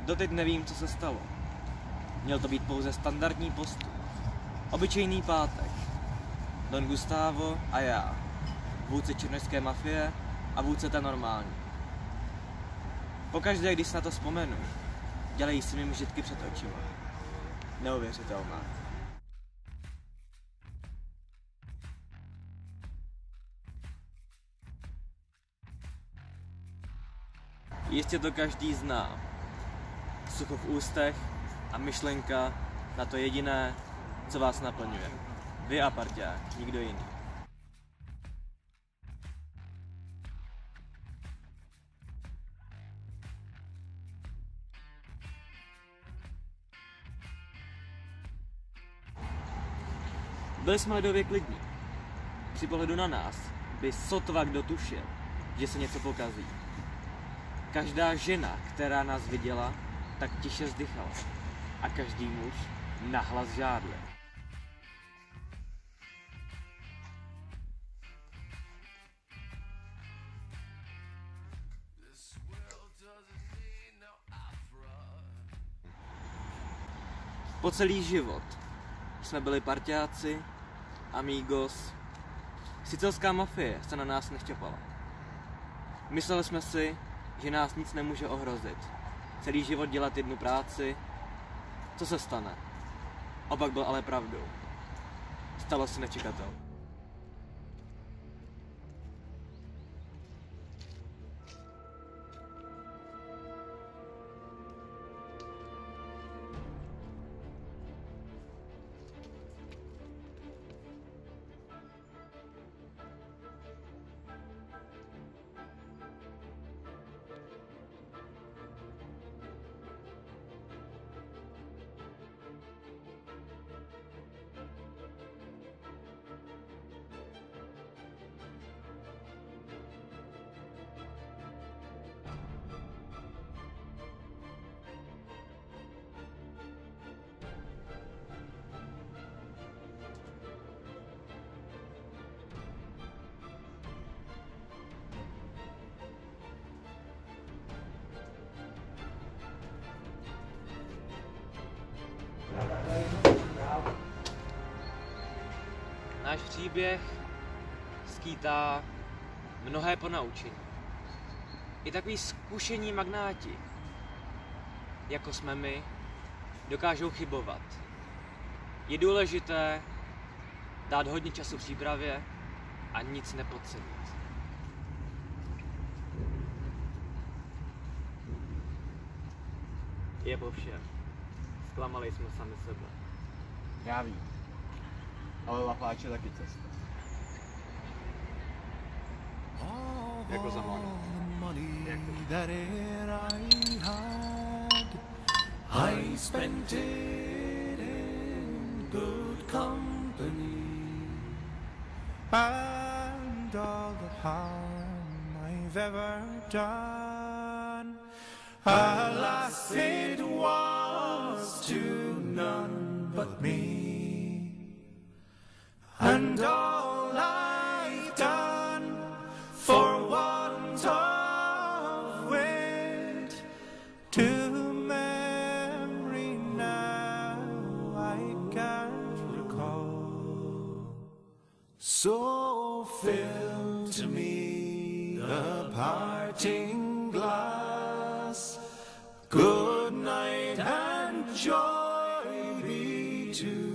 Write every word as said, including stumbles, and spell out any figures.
Doteď nevím, co se stalo. Měl to být pouze standardní postup. Obyčejný pátek. Don Gustavo a já. Vůdce černošské mafie a vůdce té normální. Pokaždé, když se na to vzpomenu, dělají si mi mžitky před očima. Neuvěřitelné. Jistě to každý zná. Sucho v ústech a myšlenka na to jediné, co vás naplňuje. Vy a parťák, nikdo jiný. Byli jsme ledově klidní. Při pohledu na nás by sotva kdo tušil, že se něco pokazí. Každá žena, která nás viděla, tak tiše vzdychala. A každý muž nahlas žádl. Po celý život jsme byli parťáci, amigos. Sicilská mafie se na nás nešťapala. Mysleli jsme si, že nás nic nemůže ohrozit. Celý život dělat jednu práci. Co se stane? Opak byl ale pravdou. Stalo se nečekatelné. Náš příběh skýtá mnohé ponaučení. I takový zkušení magnáti, jako jsme my, dokážou chybovat. Je důležité dát hodně času přípravě a nic nepodcenit. Je po všem. Zklamali jsme sami sebe. Já vím. Ale lapáč je taky cesta. Jako za mnou. I spent it in good company, and all the harm I've ever done, alas, it was to none but me, and all I've done for want of wit to so fill to me the parting glass. Good night and joy be to